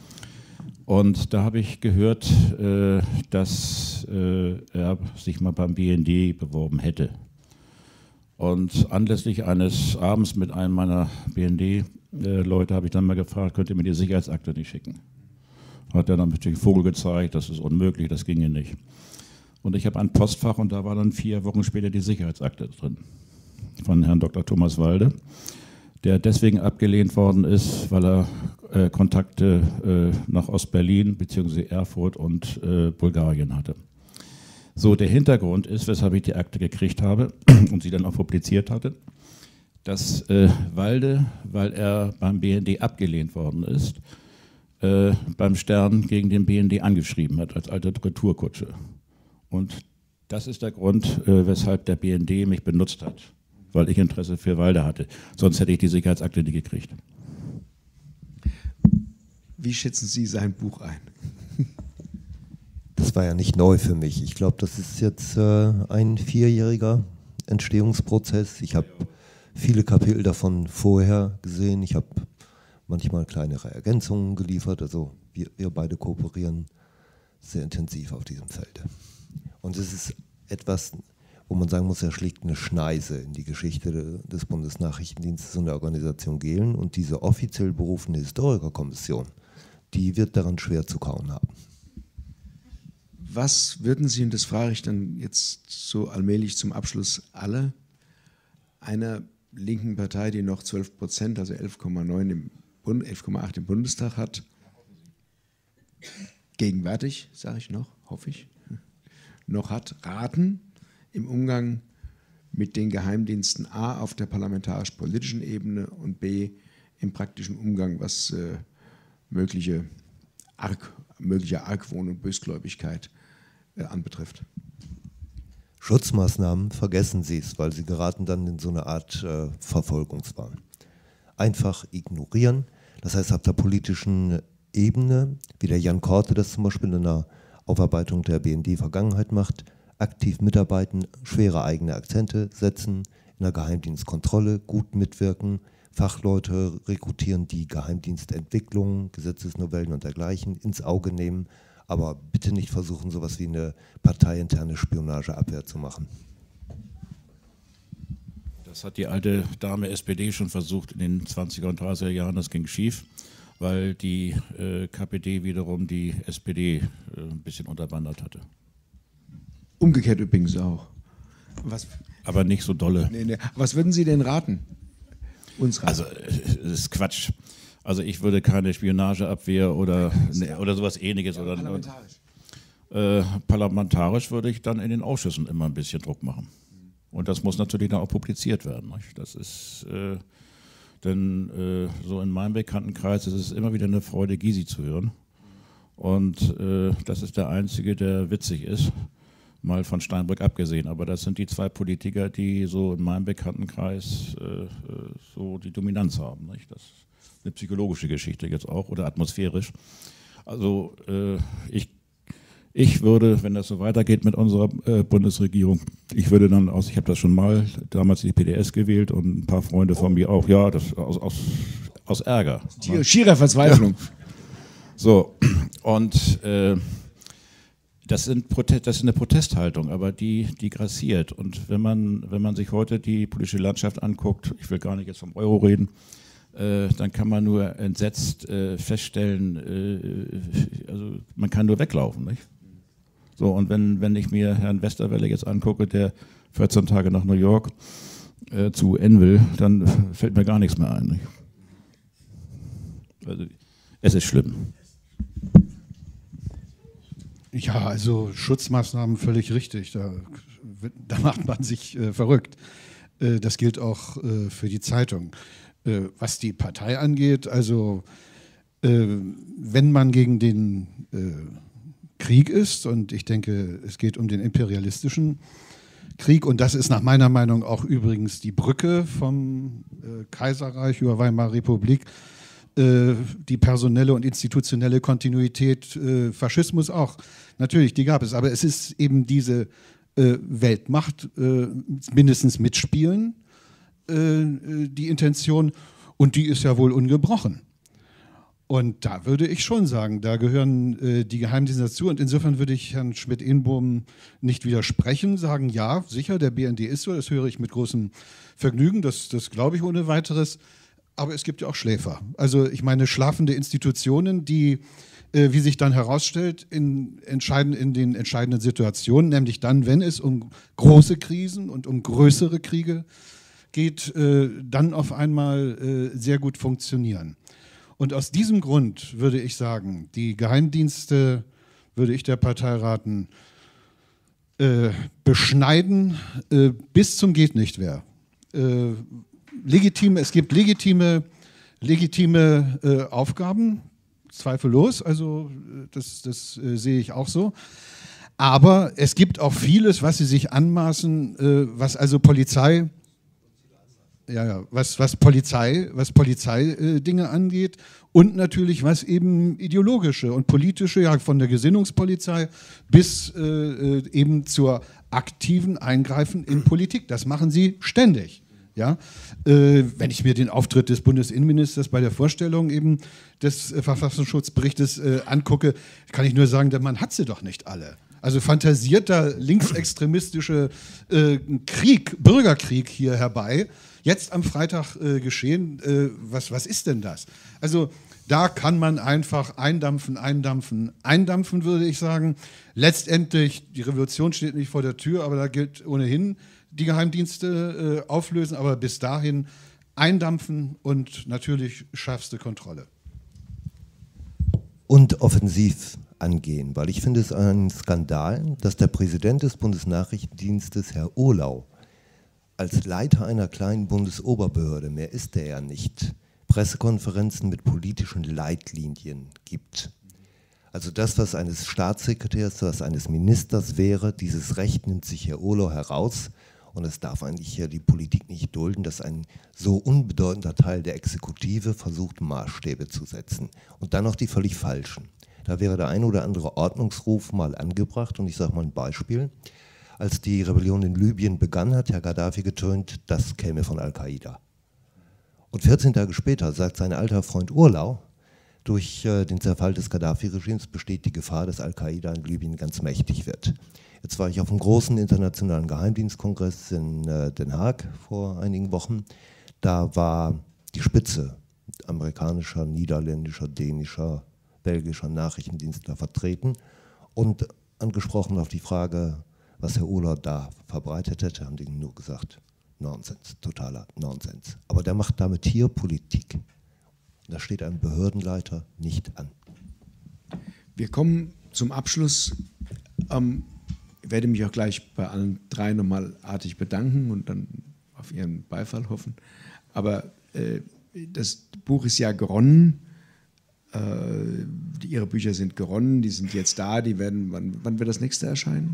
Und da habe ich gehört, äh, dass äh, er sich mal beim B N D beworben hätte. Und anlässlich eines Abends mit einem meiner B N D-Leute habe ich dann mal gefragt, könnt ihr mir die Sicherheitsakte nicht schicken? Hat er dann natürlich Vogel gezeigt, das ist unmöglich, das ginge nicht. Und ich habe ein Postfach und da war dann vier Wochen später die Sicherheitsakte drin von Herrn Doktor Thomas Walde, der deswegen abgelehnt worden ist, weil er äh, Kontakte äh, nach Ostberlin bzw. Erfurt und äh, Bulgarien hatte. So, der Hintergrund ist, weshalb ich die Akte gekriegt habe und sie dann auch publiziert hatte, dass äh, Walde, weil er beim B N D abgelehnt worden ist, äh, beim Stern gegen den B N D angeschrieben hat, als alte Retourkutsche. Und das ist der Grund, äh, weshalb der B N D mich benutzt hat, weil ich Interesse für Walde hatte. Sonst hätte ich die Sicherheitsakte nie gekriegt. Wie schätzen Sie sein Buch ein? Das war ja nicht neu für mich. Ich glaube, das ist jetzt äh, ein vierjähriger Entstehungsprozess. Ich habe viele Kapitel davon vorher gesehen. Ich habe manchmal kleinere Ergänzungen geliefert. Also wir, wir beide kooperieren sehr intensiv auf diesem Felde. Und es ist etwas, wo man sagen muss, er schlägt eine Schneise in die Geschichte de, des Bundesnachrichtendienstes und der Organisation Gehlen. Und diese offiziell berufene Historikerkommission, die wird daran schwer zu kauen haben. Was würden Sie, und das frage ich dann jetzt so allmählich zum Abschluss alle, einer linken Partei, die noch zwölf Prozent, also elf Komma neun im Bund, elf Komma acht im Bundestag hat, gegenwärtig, sage ich noch, hoffe ich, noch hat, raten im Umgang mit den Geheimdiensten A auf der parlamentarisch-politischen Ebene und B im praktischen Umgang, was äh, mögliche Arg, mögliche Argwohn und Bösgläubigkeit äh, anbetrifft. Schutzmaßnahmen, vergessen Sie es, weil Sie geraten dann in so eine Art äh, Verfolgungswahn. Einfach ignorieren, das heißt, auf der politischen Ebene, wie der Jan Korte das zum Beispiel in der Aufarbeitung der B N D-Vergangenheit macht, aktiv mitarbeiten, schwere eigene Akzente setzen, in der Geheimdienstkontrolle gut mitwirken, Fachleute rekrutieren, die Geheimdienstentwicklung, Gesetzesnovellen und dergleichen ins Auge nehmen, aber bitte nicht versuchen, sowas wie eine parteiinterne Spionageabwehr zu machen. Das hat die alte Dame S P D schon versucht in den zwanziger und dreißiger Jahren, das ging schief, weil die äh, K P D wiederum die S P D äh, ein bisschen unterwandert hatte. Umgekehrt übrigens auch. Was, aber nicht so dolle. Nee, nee. Was würden Sie denn raten? Uns raten? Also, das ist Quatsch. Also ich würde keine Spionageabwehr oder, ne, oder sowas Ähnliches. Ja, oder, parlamentarisch. Äh, parlamentarisch würde ich dann in den Ausschüssen immer ein bisschen Druck machen. Und das muss natürlich dann auch publiziert werden. Nicht? Das ist, äh, denn äh, so in meinem Bekanntenkreis ist es immer wieder eine Freude, Gysi zu hören. Und äh, das ist der Einzige, der witzig ist, mal von Steinbrück abgesehen. Aber das sind die zwei Politiker, die so in meinem Bekanntenkreis äh, so die Dominanz haben. Nicht? Das ist eine psychologische Geschichte jetzt auch oder atmosphärisch. Also äh, ich Ich würde, wenn das so weitergeht mit unserer äh, Bundesregierung, ich würde dann aus, ich habe das schon mal damals die P D S gewählt und ein paar Freunde von mir auch, ja, das aus, aus, aus Ärger. Die schierer Verzweiflung. Ja. So, und äh, das, sind Protest, das ist eine Protesthaltung, aber die, die grassiert. Und wenn man, wenn man sich heute die politische Landschaft anguckt, ich will gar nicht jetzt vom Euro reden, Äh, dann kann man nur entsetzt äh, feststellen, äh, also man kann nur weglaufen. Nicht? So, und wenn, wenn ich mir Herrn Westerwelle jetzt angucke, der vierzehn Tage nach New York äh, zu N will, dann fällt mir gar nichts mehr ein. Nicht? Also, es ist schlimm. Ja, also Schutzmaßnahmen völlig richtig. Da, da macht man sich äh, verrückt. Äh, das gilt auch äh, für die Zeitung. Äh, was die Partei angeht, also äh, wenn man gegen den äh, Krieg ist, und ich denke, es geht um den imperialistischen Krieg, und das ist nach meiner Meinung auch übrigens die Brücke vom äh, Kaiserreich über Weimarer Republik, äh, die personelle und institutionelle Kontinuität, äh, Faschismus auch, natürlich, die gab es, aber es ist eben diese äh, Weltmacht, äh, mindestens mitspielen, die Intention, und die ist ja wohl ungebrochen. Und da würde ich schon sagen, da gehören äh, die Geheimdienste dazu, und insofern würde ich Herrn Schmidt-Ehnbohm nicht widersprechen, sagen, ja, sicher, der B N D ist so, das höre ich mit großem Vergnügen, das, das glaube ich ohne weiteres, aber es gibt ja auch Schläfer. Also ich meine, schlafende Institutionen, die, äh, wie sich dann herausstellt, in, entscheiden in den entscheidenden Situationen, nämlich dann, wenn es um große Krisen und um größere Kriege geht, äh, dann auf einmal äh, sehr gut funktionieren. Und aus diesem Grund würde ich sagen, die Geheimdienste, würde ich der Partei raten, äh, beschneiden äh, bis zum Geht-nicht-mehr. Äh, legitime, es gibt legitime, legitime äh, Aufgaben, zweifellos, also das, das äh, sehe ich auch so. Aber es gibt auch vieles, was sie sich anmaßen, äh, was also Polizei Ja, ja, was, was Polizei, was Polizeidinge äh, angeht, und natürlich was eben ideologische und politische, ja, von der Gesinnungspolizei bis äh, eben zur aktiven Eingreifen in Politik. Das machen sie ständig. Ja? Äh, wenn ich mir den Auftritt des Bundesinnenministers bei der Vorstellung eben des äh, Verfassungsschutzberichtes äh, angucke, kann ich nur sagen, der Mann hat sie doch nicht alle. Also fantasierter linksextremistische äh, Krieg, Bürgerkrieg hier herbei, jetzt am Freitag äh, geschehen, äh, was, was ist denn das? Also da kann man einfach eindampfen, eindampfen, eindampfen, würde ich sagen. Letztendlich, die Revolution steht nicht vor der Tür, aber da gilt ohnehin die Geheimdienste äh, auflösen, aber bis dahin eindampfen und natürlich schärfste Kontrolle. Und offensiv angehen, weil ich finde es ein Skandal, dass der Präsident des Bundesnachrichtendienstes, Herr Urlau, als Leiter einer kleinen Bundesoberbehörde, mehr ist er ja nicht, Pressekonferenzen mit politischen Leitlinien gibt. Also das, was eines Staatssekretärs, was eines Ministers wäre, dieses Recht nimmt sich Herr Urlau heraus Und es darf eigentlich hier die Politik nicht dulden, dass ein so unbedeutender Teil der Exekutive versucht, Maßstäbe zu setzen. Und dann noch die völlig falschen. Da wäre der ein oder andere Ordnungsruf mal angebracht. Und ich sage mal ein Beispiel. Als die Rebellion in Libyen begann, hat Herr Gaddafi getönt, das käme von Al-Qaida. Und vierzehn Tage später sagt sein alter Freund Urlau, durch äh, den Zerfall des Gaddafi-Regimes besteht die Gefahr, dass Al-Qaida in Libyen ganz mächtig wird. Jetzt war ich auf einem großen internationalen Geheimdienstkongress in äh, Den Haag vor einigen Wochen. Da war die Spitze amerikanischer, niederländischer, dänischer, belgischer Nachrichtendienstler vertreten und angesprochen auf die Frage, was Herr Urlau da verbreitet hätte, haben die nur gesagt, Nonsens, totaler Nonsens. Aber der macht damit hier Politik. Und da steht einem Behördenleiter nicht an. Wir kommen zum Abschluss. Ähm, ich werde mich auch gleich bei allen drei nochmal artig bedanken und dann auf Ihren Beifall hoffen. Aber äh, das Buch ist ja geronnen. Äh, die, Ihre Bücher sind geronnen, die sind jetzt da. Die werden, wann, wann wird das nächste erscheinen?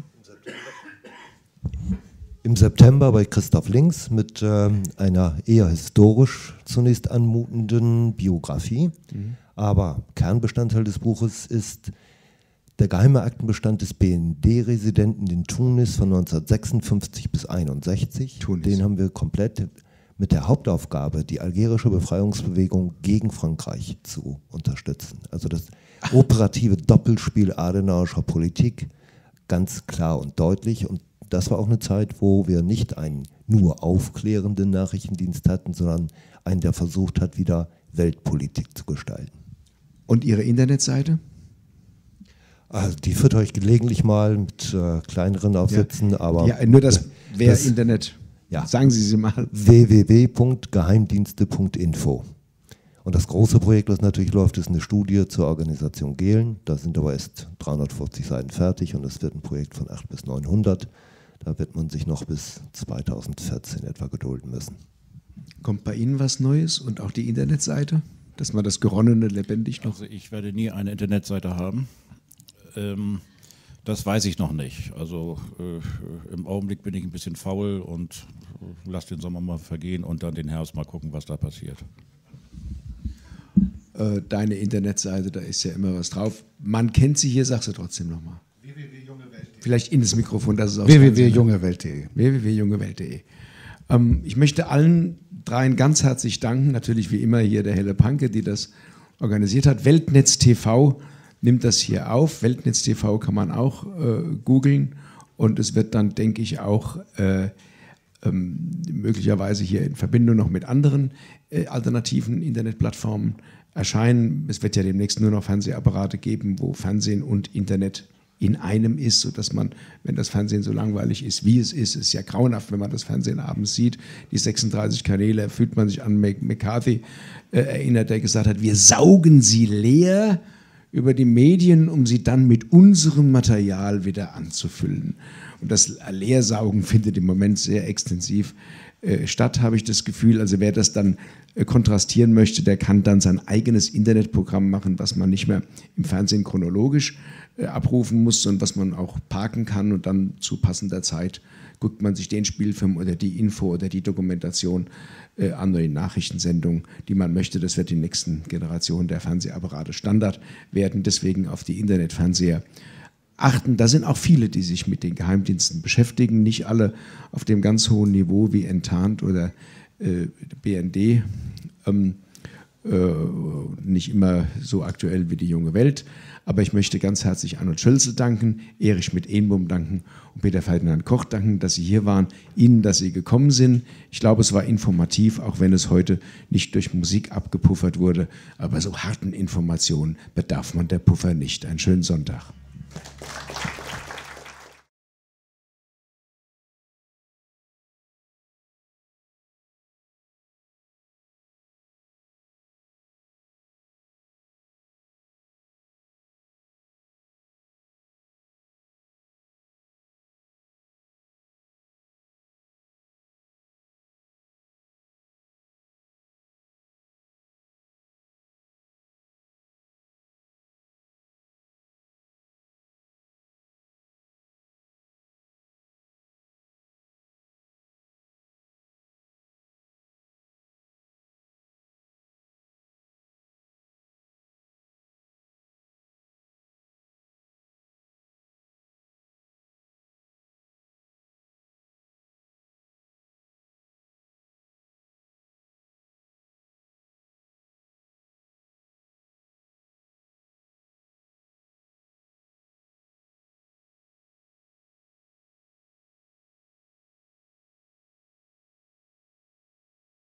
Im September bei Christoph Links mit äh, einer eher historisch zunächst anmutenden Biografie. Mhm. Aber Kernbestandteil des Buches ist der geheime Aktenbestand des B N D-Residenten in Tunis von neunzehnhundertsechsundfünfzig bis einundsechzig. Tunis. Den haben wir komplett mit der Hauptaufgabe, die algerische Befreiungsbewegung gegen Frankreich zu unterstützen. Also das operative Doppelspiel adenauerischer Politik, ganz klar und deutlich. Und das war auch eine Zeit, wo wir nicht einen nur aufklärenden Nachrichtendienst hatten, sondern einen, der versucht hat, wieder Weltpolitik zu gestalten. Und Ihre Internetseite? Also die füttere ich gelegentlich mal mit äh, kleineren Aufsätzen, ja. aber... Ja, nur das wäre das, Internet. Ja. Sagen Sie sie mal. w w w punkt geheimdienste punkt info. Und das große Projekt, das natürlich läuft, ist eine Studie zur Organisation Gehlen. Da sind aber erst dreihundertfünfzig Seiten fertig und es wird ein Projekt von achthundert bis neunhundert. Da wird man sich noch bis zweitausendvierzehn etwa gedulden müssen. Kommt bei Ihnen was Neues und auch die Internetseite, dass man das Geronnene lebendig noch... Also ich werde nie eine Internetseite haben. Ähm, das weiß ich noch nicht. Also äh, im Augenblick bin ich ein bisschen faul und äh, lasse den Sommer mal vergehen und dann den Herbst mal gucken, was da passiert. Äh, deine Internetseite, da ist ja immer was drauf. Man kennt sie hier, sag sie trotzdem nochmal. w w w punkt junge welt punkt de. Vielleicht in das Mikrofon, das ist auch w w w punkt junge welt punkt de. w w w punkt junge welt punkt de. Ähm, ich möchte allen dreien ganz herzlich danken, natürlich wie immer hier der Helle Panke, die das organisiert hat. Weltnetz T V nimmt das hier auf. Weltnetz T V kann man auch äh, googeln und es wird dann, denke ich, auch äh, ähm, möglicherweise hier in Verbindung noch mit anderen äh, alternativen Internetplattformen erscheinen. Es wird ja demnächst nur noch Fernsehapparate geben, wo Fernsehen und Internet in einem ist, sodass man, wenn das Fernsehen so langweilig ist, wie es ist, ist ja grauenhaft, wenn man das Fernsehen abends sieht, die sechsunddreißig Kanäle, fühlt man sich an McCarthy äh, erinnert, der gesagt hat, wir saugen sie leer über die Medien, um sie dann mit unserem Material wieder anzufüllen. Und das Leersaugen findet im Moment sehr extensiv äh, statt, habe ich das Gefühl. Also wer das dann äh, kontrastieren möchte, der kann dann sein eigenes Internetprogramm machen, was man nicht mehr im Fernsehen chronologisch äh, abrufen muss, sondern was man auch parken kann und dann zu passender Zeit guckt man sich den Spielfilm oder die Info oder die Dokumentation äh, an oder die Nachrichtensendung, die man möchte. Das wird die nächsten Generationen der Fernsehapparate Standard werden. Deswegen auf die Internetfernseher achten. Da sind auch viele, die sich mit den Geheimdiensten beschäftigen. Nicht alle auf dem ganz hohen Niveau wie Entente oder äh, B N D. Ähm, äh, nicht immer so aktuell wie die junge Welt. Aber ich möchte ganz herzlich Arnold Schölzel danken, Erich Schmidt-Ehnbohm danken und Peter Ferdinand Koch danken, dass Sie hier waren, Ihnen, dass Sie gekommen sind. Ich glaube, es war informativ, auch wenn es heute nicht durch Musik abgepuffert wurde. Aber so harten Informationen bedarf man der Puffer nicht. Einen schönen Sonntag.